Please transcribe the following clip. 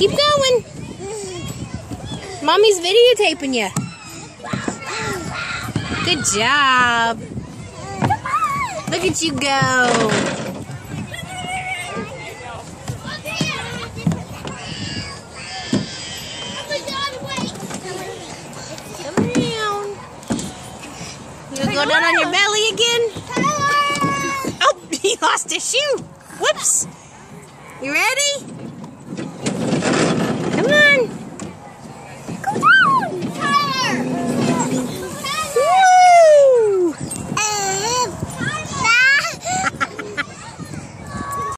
Keep going. Mommy's videotaping you. Good job. Look at you go. You gonna go down on your belly again? Oh, he lost his shoe. Whoops. You ready?